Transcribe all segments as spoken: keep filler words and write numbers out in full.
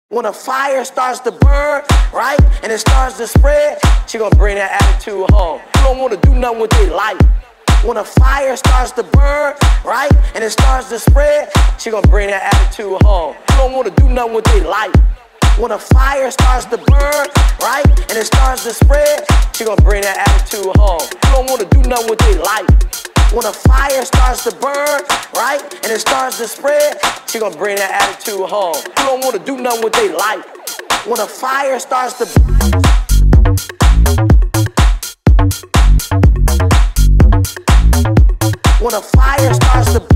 When a fire starts to burn, right, and it starts to spread, she gonna bring that attitude home. You don't wanna do nothing with their life. When a fire starts to burn, right, and it starts to spread, she gonna bring that attitude home. You don't wanna do nothing with their life. When a fire starts to burn, right, and it starts to spread, she gonna bring that attitude home. You don't wanna do nothing with their life. When a fire starts to burn, right, and it starts to spread, she gonna bring that attitude home. You don't wanna do nothing with their life. When a fire starts to When a fire starts to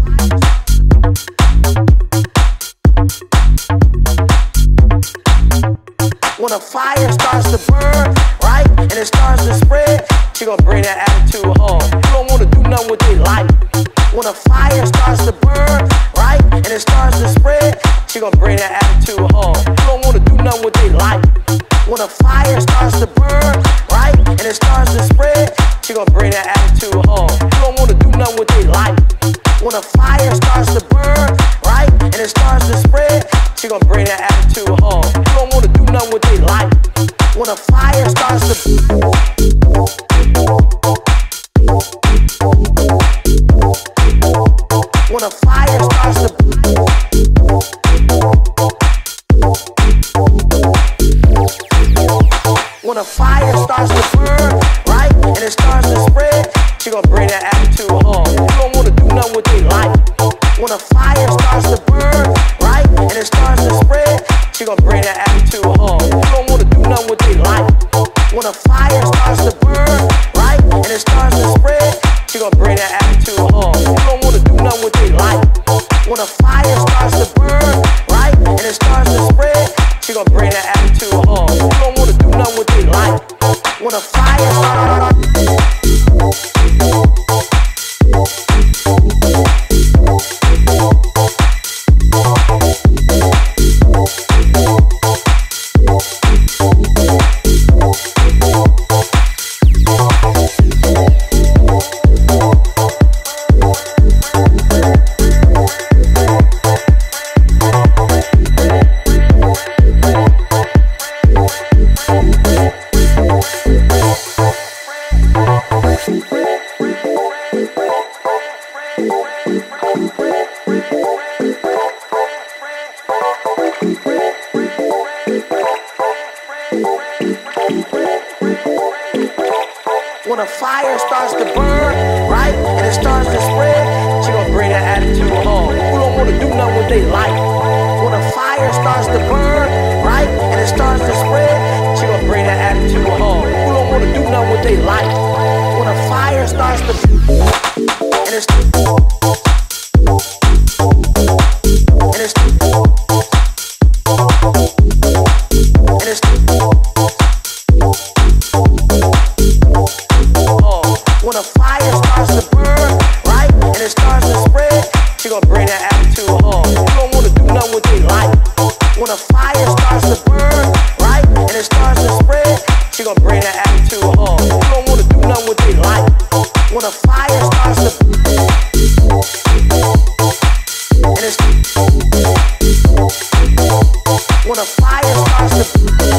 When a fire starts to burn, right, and it starts to spread, she gonna bring that attitude home. You don't wanna do nothing with their life. When a fire starts to burn, right, and it starts to spread, she gonna bring that attitude home. You don't wanna do nothing with their life. When a fire starts to burn, right, and it starts to spread, she gonna bring that attitude home. You don't wanna do nothing with their life. When a fire starts to burn, right, and it starts to spread, she gonna bring that attitude home. You don't wanna do nothing with their life. When a fire starts to When a fire starts to When a fire starts to burn, right, and it starts to spread, she gonna bring that attitude home. You don't wanna do nothing with their life. When a fire starts to burn, right, and it starts to spread, she gonna bring that attitude home. You don't wanna do nothing with their life. When a fire starts to burn, right, and it starts to spread, she gonna bring that attitude home. You don't wanna do nothing with their life. When a fire starts to burn, right, and it starts to spread, she gonna bring that attitude home. You don't wanna do nothing with their life. When a fire starts When a fire starts to burn, right, and it starts to spread, she gonna bring that attitude home. Who don't wanna do nothing with their life? When a fire starts to burn, right, and it starts to spread, she gonna bring that attitude home. Who don't wanna do nothing with their life? When a fire starts to and it's and it's and it's When a fire starts to burn, right, and it starts to spread, she gonna bring that attitude home. You don't wanna do nothing with their life. When a fire starts to burn, right, and it starts to spread, she gonna bring that attitude home. You don't wanna do nothing with their life. When a fire starts to and it's when a fire starts to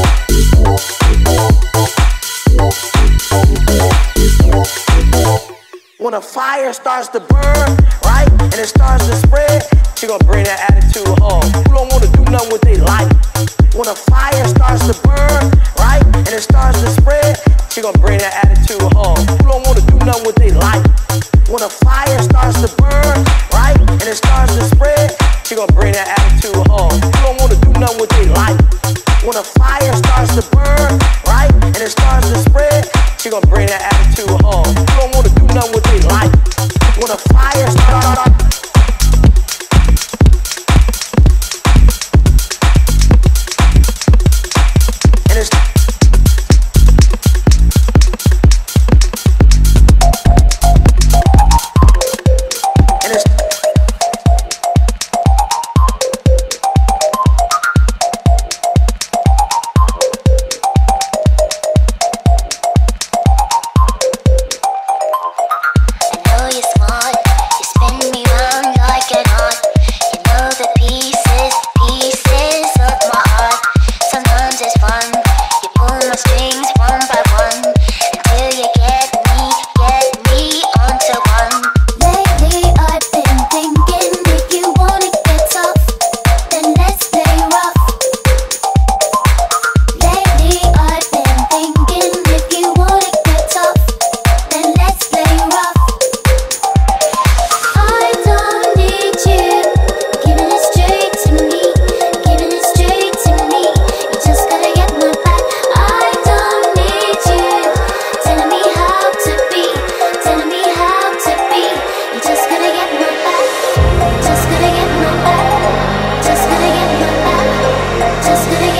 When a fire starts to burn, right, and it starts to spread, she gonna bring that attitude home. You don't wanna do nothing with their life. When a fire starts to burn, right, and it starts to spread, she gonna bring that attitude home. You don't wanna do nothing with their life. When a fire starts to burn, right, and it starts to spread, she gonna bring that attitude home. You don't wanna do nothing with their life. When a fire starts to burn, right, and it starts to spread, she gonna bring that attitude home. You don't wanna do nothing with their life. When a fire starts and it's and it's Sitting